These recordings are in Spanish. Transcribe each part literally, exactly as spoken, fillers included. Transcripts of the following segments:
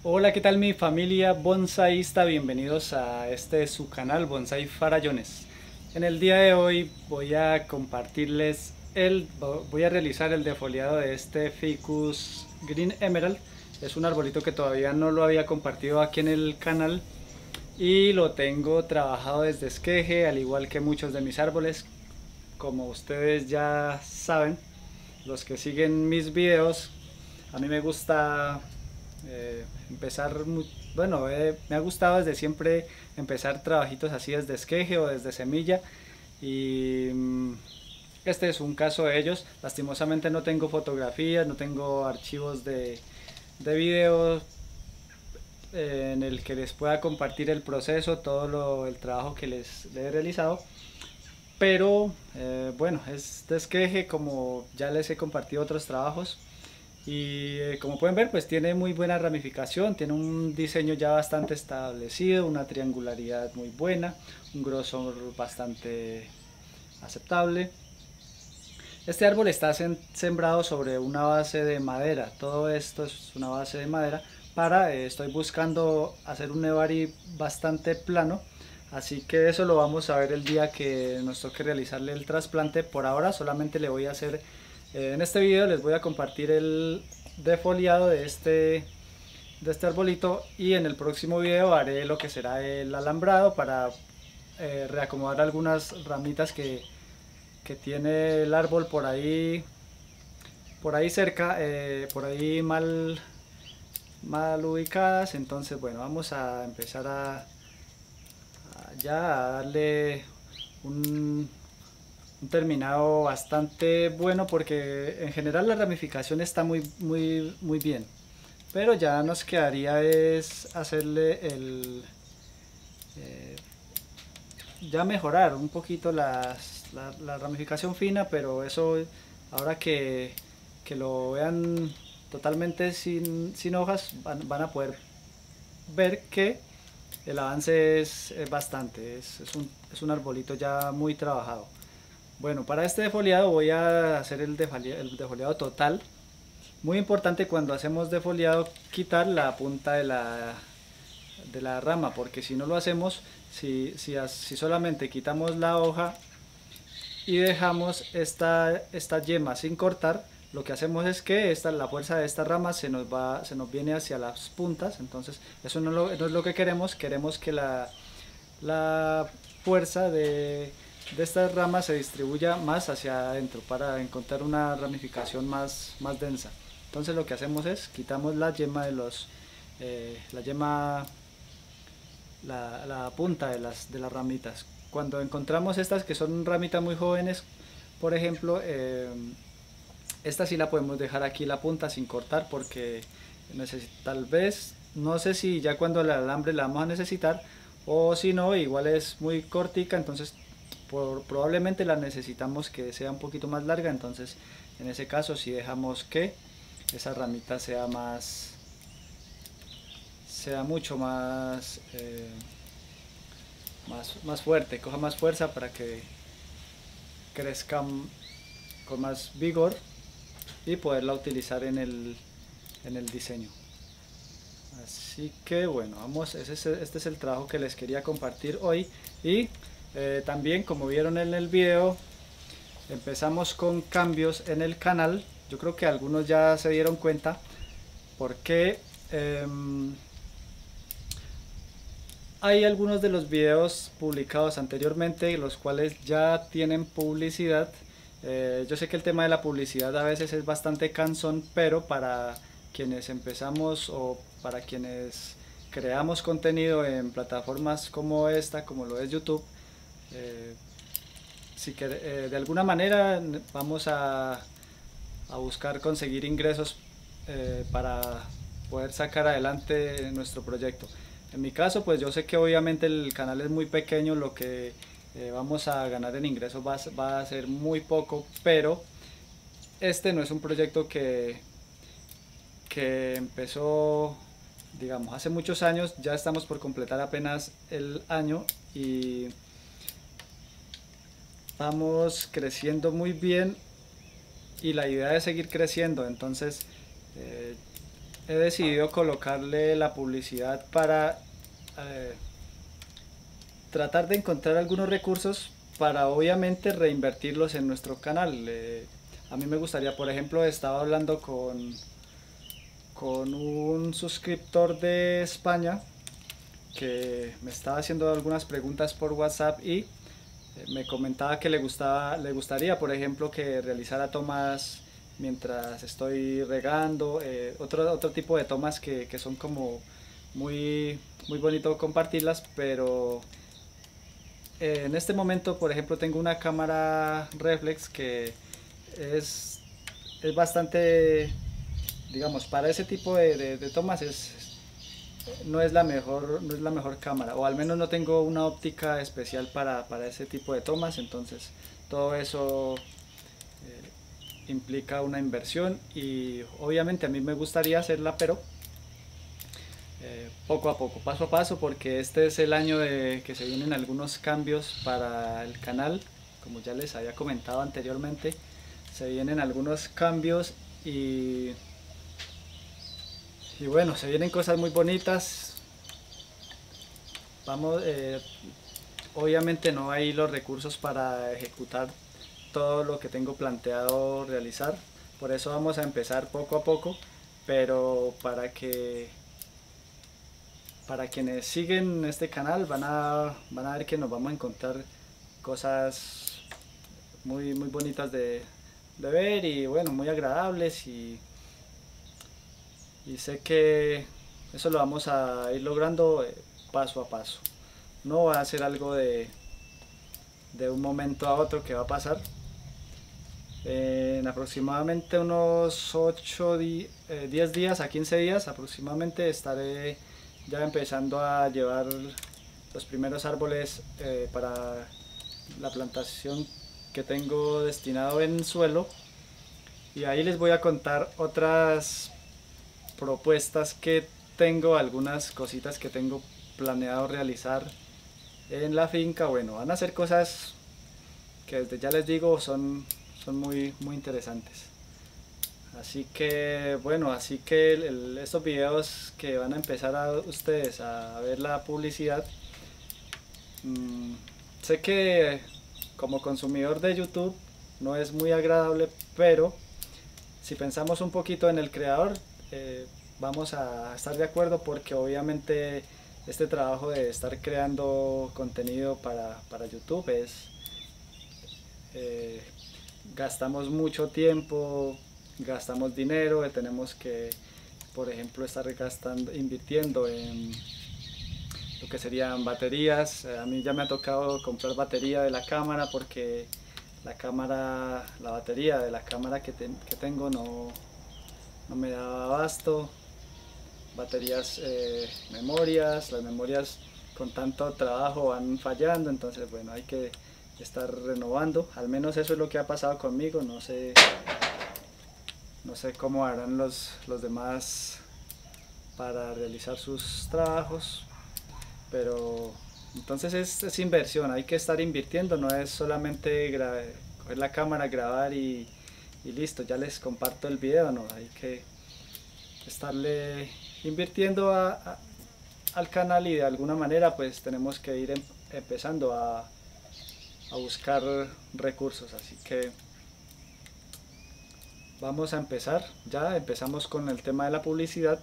Hola, ¿qué tal mi familia bonsaísta? Bienvenidos a este su canal Bonsai Farallones. En el día de hoy voy a compartirles el voy a realizar el defoliado de este Ficus Green Emerald. Es un arbolito que todavía no lo había compartido aquí en el canal y lo tengo trabajado desde esqueje, al igual que muchos de mis árboles. Como ustedes ya saben, los que siguen mis videos, a mí me gusta eh, empezar, muy, bueno, eh, me ha gustado desde siempre empezar trabajitos así desde esqueje o desde semilla y mm, este es un caso de ellos. Lastimosamente no tengo fotografías, no tengo archivos de, de video eh, en el que les pueda compartir el proceso, todo lo, el trabajo que les, les he realizado. Pero eh, bueno, es de esqueje como ya les he compartido otros trabajos. Y eh, como pueden ver, pues tiene muy buena ramificación, tiene un diseño ya bastante establecido, una triangularidad muy buena, un grosor bastante aceptable. Este árbol está sembrado sobre una base de madera, todo esto es una base de madera. Para, eh, estoy buscando hacer un nevari bastante plano, así que eso lo vamos a ver el día que nos toque realizarle el trasplante. Por ahora solamente le voy a hacer, eh, en este video les voy a compartir el defoliado de este, de este arbolito, y en el próximo video haré lo que será el alambrado para eh, reacomodar algunas ramitas que que tiene el árbol por ahí, por ahí cerca, eh, por ahí mal, mal ubicadas. Entonces, bueno, vamos a empezar a, a ya a darle un, un terminado bastante bueno, porque en general la ramificación está muy, muy, muy bien. Pero ya nos quedaría es hacerle el, eh, ya mejorar un poquito las, la, la ramificación fina, pero eso ahora que, que lo vean totalmente sin, sin hojas van, van, a poder ver que el avance es, es bastante, es, es, un, es un arbolito ya muy trabajado. Bueno, para este defoliado voy a hacer el defoliado, el defoliado total. Muy importante cuando hacemos defoliado quitar la punta de la, de la rama, porque si no lo hacemos, si, si, si solamente quitamos la hoja y dejamos esta, esta yema sin cortar, lo que hacemos es que esta, la fuerza de esta rama se nos, va, se nos viene hacia las puntas. Entonces eso no, lo, no es lo que queremos. Queremos que la, la fuerza de, de estas ramas se distribuya más hacia adentro para encontrar una ramificación más, más densa. Entonces lo que hacemos es quitamos la yema de los eh, la yema la, la punta de las, de las ramitas. Cuando encontramos estas que son ramitas muy jóvenes, por ejemplo, eh, esta sí la podemos dejar aquí la punta sin cortar, porque tal vez, no sé si ya cuando el alambre la vamos a necesitar, o si no, igual es muy cortica, entonces por, probablemente la necesitamos que sea un poquito más larga. Entonces en ese caso si sí dejamos que esa ramita sea más sea mucho más, eh, más, más fuerte, coja más fuerza para que crezca con más vigor y poderla utilizar en el, en el diseño. Así que bueno, vamos, ese es, este es el trabajo que les quería compartir hoy. Y eh, también, como vieron en el video, empezamos con cambios en el canal. Yo creo que algunos ya se dieron cuenta porque eh, hay algunos de los videos publicados anteriormente los cuales ya tienen publicidad. Eh, yo sé que el tema de la publicidad a veces es bastante cansón, pero para quienes empezamos o para quienes creamos contenido en plataformas como esta, como lo es YouTube, eh, si que, eh, de alguna manera vamos a, a buscar conseguir ingresos eh, para poder sacar adelante nuestro proyecto. En mi caso, pues yo sé que obviamente el canal es muy pequeño, lo que eh, vamos a ganar en ingresos va, va a ser muy poco, pero este no es un proyecto que, que empezó, digamos, hace muchos años. Ya estamos por completar apenas el año y vamos creciendo muy bien y la idea es seguir creciendo. Entonces, eh, he decidido colocarle la publicidad para eh, tratar de encontrar algunos recursos para obviamente reinvertirlos en nuestro canal. Eh, a mí me gustaría, por ejemplo, estaba hablando con, con un suscriptor de España que me estaba haciendo algunas preguntas por WhatsApp y eh, me comentaba que le gustaba, le gustaría, por ejemplo, que realizara tomas mientras estoy regando, eh, otro, otro tipo de tomas que, que son como muy, muy bonito compartirlas, pero eh, en este momento, por ejemplo, tengo una cámara reflex que es, es bastante, digamos, para ese tipo de, de, de tomas es, no es la mejor, no es la mejor cámara, o al menos no tengo una óptica especial para, para ese tipo de tomas, entonces todo eso eh, implica una inversión y obviamente a mí me gustaría hacerla, pero eh, poco a poco, paso a paso, porque este es el año de que se vienen algunos cambios para el canal, como ya les había comentado anteriormente, se vienen algunos cambios y, y bueno, se vienen cosas muy bonitas. Vamos, eh, obviamente no hay los recursos para ejecutar todo lo que tengo planteado realizar, por eso vamos a empezar poco a poco, pero para que para quienes siguen este canal van a, van a ver que nos vamos a encontrar cosas muy, muy bonitas de, de ver y bueno, muy agradables y, y sé que eso lo vamos a ir logrando eh, paso a paso. No va a ser algo de, de un momento a otro que va a pasar. En aproximadamente unos ocho, diez días a quince días aproximadamente estaré ya empezando a llevar los primeros árboles eh, para la plantación que tengo destinado en suelo, y ahí les voy a contar otras propuestas que tengo, algunas cositas que tengo planeado realizar en la finca. Bueno, van a ser cosas que desde ya les digo son, son muy, muy interesantes. Así que bueno, así que el, el, estos videos que van a empezar a ustedes a ver la publicidad, mmm, sé que como consumidor de YouTube no es muy agradable, pero si pensamos un poquito en el creador, eh, vamos a estar de acuerdo, porque obviamente este trabajo de estar creando contenido para, para YouTube es eh, gastamos mucho tiempo, gastamos dinero, tenemos que, por ejemplo, estar gastando, invirtiendo en lo que serían baterías. A mí ya me ha tocado comprar batería de la cámara porque la cámara, la batería de la cámara que, te, que tengo no, no me da abasto. Baterías, eh, memorias, las memorias con tanto trabajo van fallando, entonces bueno, hay que estar renovando. Al menos eso es lo que ha pasado conmigo. No sé, no sé cómo harán los, los demás para realizar sus trabajos, pero entonces es, es inversión, hay que estar invirtiendo, no es solamente coger la cámara, grabar y, y listo, ya les comparto el video. No, hay que estarle invirtiendo a, a, al canal, y de alguna manera pues tenemos que ir em, empezando a, a buscar recursos. Así que vamos a empezar, ya empezamos con el tema de la publicidad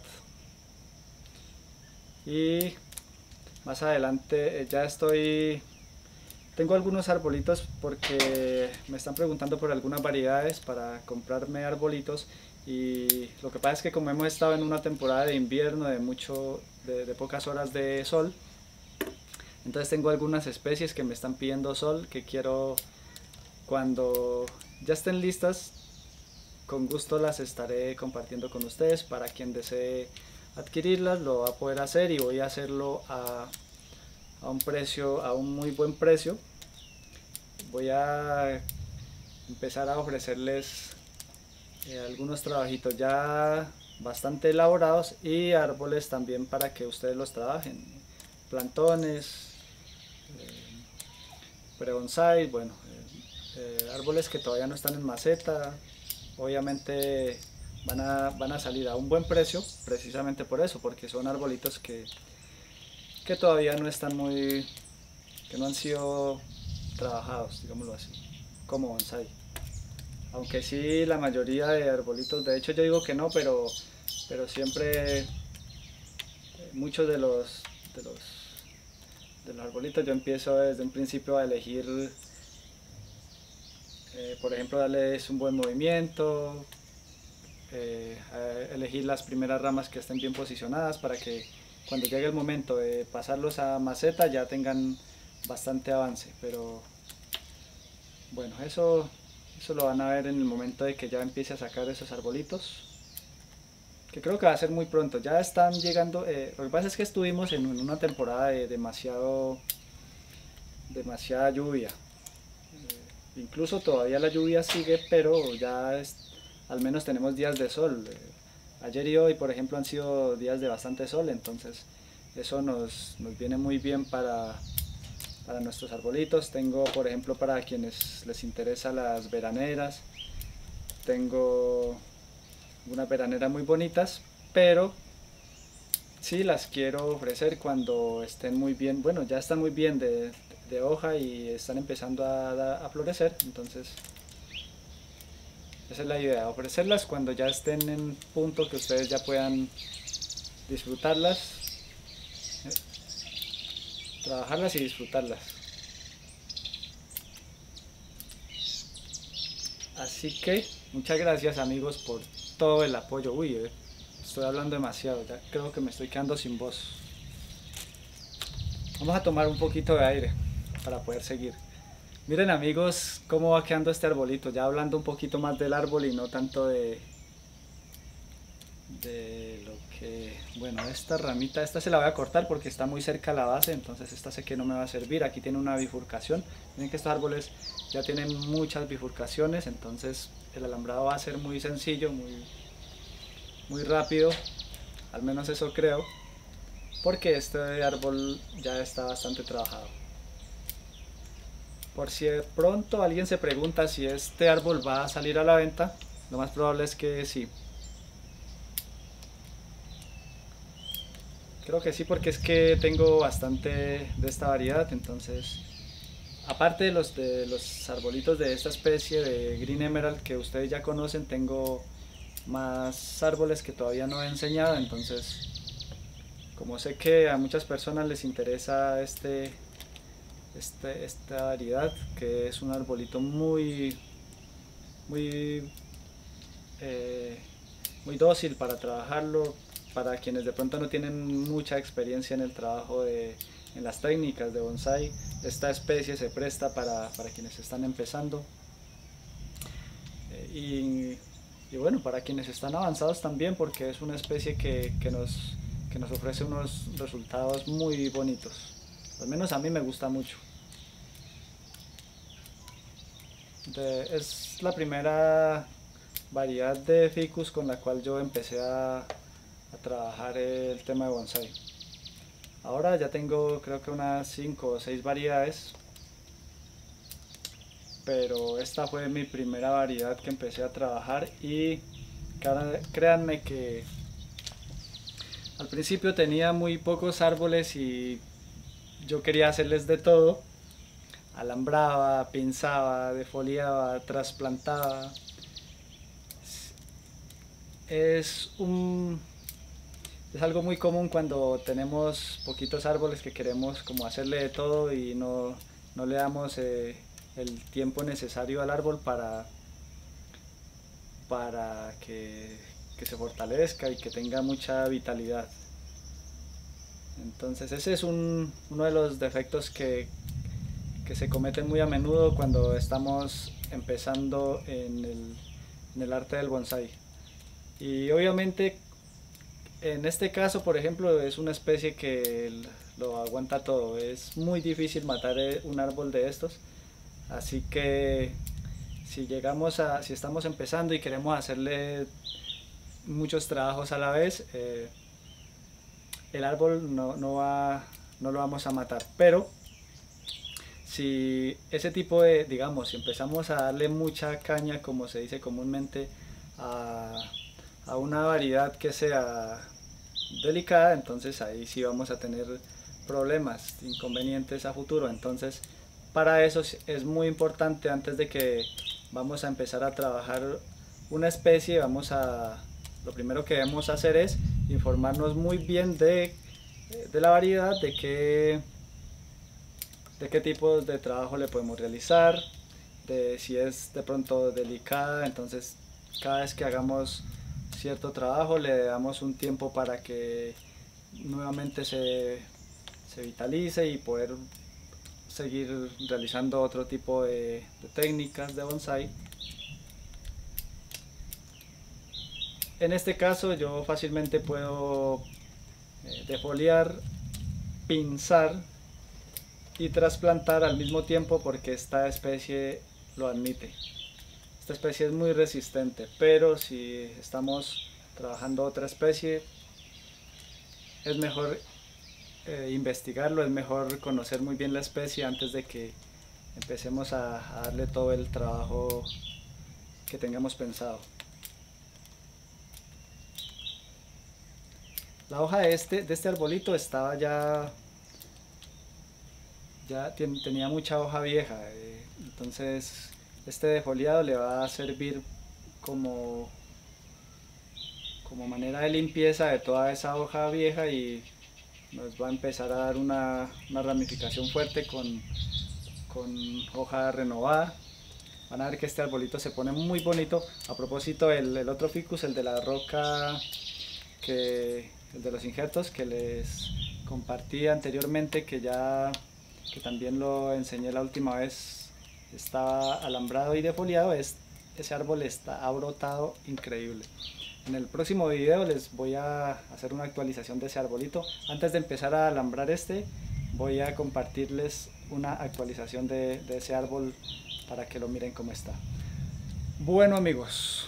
y más adelante ya estoy, tengo algunos arbolitos porque me están preguntando por algunas variedades para comprarme arbolitos, y lo que pasa es que como hemos estado en una temporada de invierno de mucho de, de pocas horas de sol, entonces tengo algunas especies que me están pidiendo sol, que quiero, cuando ya estén listas, con gusto las estaré compartiendo con ustedes. Para quien desee adquirirlas lo va a poder hacer, y voy a hacerlo a, a un precio, a un muy buen precio. Voy a empezar a ofrecerles eh, algunos trabajitos ya bastante elaborados y árboles también para que ustedes los trabajen, plantones, eh, pre-bonsai, bueno, eh, eh, árboles que todavía no están en maceta. Obviamente van a, van a salir a un buen precio precisamente por eso, porque son arbolitos que, que todavía no están muy, que no han sido trabajados, digámoslo así, como bonsai. Aunque sí, la mayoría de arbolitos, de hecho yo digo que no, pero, pero siempre eh, muchos de los, de los de los arbolitos yo empiezo desde un principio a elegir, eh, por ejemplo, darles un buen movimiento, eh, a elegir las primeras ramas que estén bien posicionadas para que cuando llegue el momento de pasarlos a maceta ya tengan bastante avance. Pero bueno, eso, eso lo van a ver en el momento de que ya empiece a sacar esos arbolitos, que creo que va a ser muy pronto. Ya están llegando, eh, lo que pasa es que estuvimos en una temporada de demasiado demasiada lluvia. Eh, incluso todavía la lluvia sigue, pero ya es, al menos tenemos días de sol. Eh, ayer y hoy, por ejemplo, han sido días de bastante sol, entonces eso nos, nos viene muy bien para, para nuestros arbolitos. Tengo, por ejemplo, para quienes les interesa las veraneras, tengo unas veraneras muy bonitas, pero sí las quiero ofrecer cuando estén muy bien, bueno, ya están muy bien de, de hoja y están empezando a, a florecer, entonces esa es la idea, ofrecerlas cuando ya estén en punto que ustedes ya puedan disfrutarlas, eh, trabajarlas y disfrutarlas. Así que muchas gracias amigos por todo el apoyo. Uy, eh, estoy hablando demasiado, ya creo que me estoy quedando sin voz. Vamos a tomar un poquito de aire para poder seguir. Miren amigos cómo va quedando este arbolito, ya hablando un poquito más del árbol y no tanto de, de lo que, bueno, esta ramita, esta se la voy a cortar porque está muy cerca a la base, entonces esta sé que no me va a servir. Aquí tiene una bifurcación, miren que estos árboles ya tienen muchas bifurcaciones, entonces el alambrado va a ser muy sencillo, muy, muy rápido, al menos eso creo, porque este árbol ya está bastante trabajado. Por si de pronto alguien se pregunta si este árbol va a salir a la venta, lo más probable es que sí. Creo que sí, porque es que tengo bastante de esta variedad, entonces aparte de los, de los arbolitos de esta especie de Green Emerald que ustedes ya conocen, tengo más árboles que todavía no he enseñado, entonces como sé que a muchas personas les interesa este, este, esta variedad, que es un arbolito muy, muy, eh, muy dócil para trabajarlo, para quienes de pronto no tienen mucha experiencia en el trabajo de, en las técnicas de bonsai, esta especie se presta para, para quienes están empezando. Eh, y, y bueno, para quienes están avanzados también, porque es una especie que, que, nos, que nos ofrece unos resultados muy bonitos. Al menos a mí me gusta mucho. De, es la primera variedad de ficus con la cual yo empecé a, a trabajar el tema de bonsai. Ahora ya tengo creo que unas cinco o seis variedades, pero esta fue mi primera variedad que empecé a trabajar y créanme que al principio tenía muy pocos árboles y yo quería hacerles de todo. Alambraba, pinzaba, defoliaba, trasplantaba. Es un es algo muy común cuando tenemos poquitos árboles que queremos como hacerle de todo y no, no le damos eh, el tiempo necesario al árbol para, para que, que se fortalezca y que tenga mucha vitalidad. Entonces ese es un, uno de los defectos que, que se cometen muy a menudo cuando estamos empezando en el, en el arte del bonsai. Y obviamente en este caso, por ejemplo, es una especie que lo aguanta todo. Es muy difícil matar un árbol de estos. Así que si llegamos a, si estamos empezando y queremos hacerle muchos trabajos a la vez, eh, el árbol no, no, va, no lo vamos a matar. Pero si ese tipo de, digamos, si empezamos a darle mucha caña, como se dice comúnmente, a a una variedad que sea delicada, entonces ahí sí vamos a tener problemas, inconvenientes a futuro. Entonces para eso es muy importante, antes de que vamos a empezar a trabajar una especie, vamos a, lo primero que debemos hacer es informarnos muy bien de, de la variedad, de qué, de qué tipo de trabajo le podemos realizar, de si es de pronto delicada. Entonces cada vez que hagamos cierto trabajo le damos un tiempo para que nuevamente se, se vitalice y poder seguir realizando otro tipo de, de técnicas de bonsai. En este caso yo fácilmente puedo eh, defoliar, pinzar y trasplantar al mismo tiempo, porque esta especie lo admite. Esta especie es muy resistente, pero si estamos trabajando otra especie es mejor eh, investigarlo, es mejor conocer muy bien la especie antes de que empecemos a, a darle todo el trabajo que tengamos pensado. La hoja de este, de este arbolito estaba ya, ya ten, tenía mucha hoja vieja, eh, entonces este defoliado le va a servir como, como manera de limpieza de toda esa hoja vieja, y nos va a empezar a dar una, una ramificación fuerte con, con hoja renovada. Van a ver que este arbolito se pone muy bonito. A propósito, el, el otro ficus, el de la roca, que, el de los injertos que les compartí anteriormente, que ya que también lo enseñé la última vez, estaba alambrado y defoliado. Es, ese árbol está, ha brotado increíble. En el próximo video les voy a hacer una actualización de ese arbolito. Antes de empezar a alambrar este, voy a compartirles una actualización de, de ese árbol para que lo miren cómo está. Bueno amigos,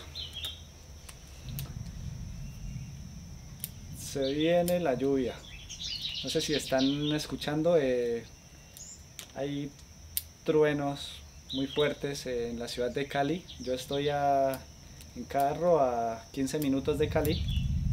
se viene la lluvia. No sé si están escuchando, eh, hay truenos muy fuertes en la ciudad de Cali. Yo estoy a, en carro a quince minutos de Cali,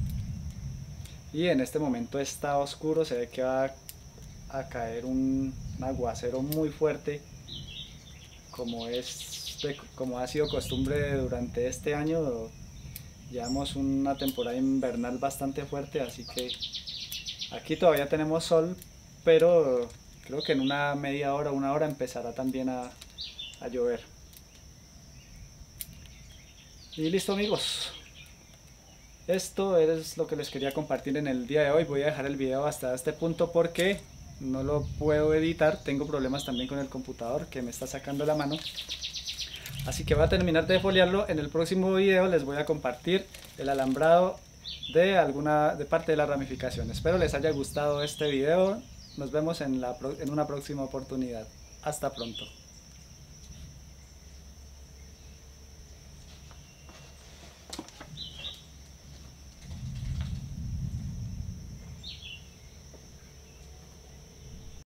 y en este momento está oscuro. Se ve que va a caer un, un aguacero muy fuerte, como, es de, como ha sido costumbre durante este año. Llevamos una temporada invernal bastante fuerte, así que aquí todavía tenemos sol, pero creo que en una media hora, una hora empezará también a, a llover. Y listo amigos, esto es lo que les quería compartir en el día de hoy. Voy a dejar el video hasta este punto porque no lo puedo editar, tengo problemas también con el computador que me está sacando la mano. Así que voy a terminar de foliarlo. En el próximo video les voy a compartir el alambrado de alguna de parte de la ramificación. Espero les haya gustado este video. Nos vemos en, la, en una próxima oportunidad. Hasta pronto.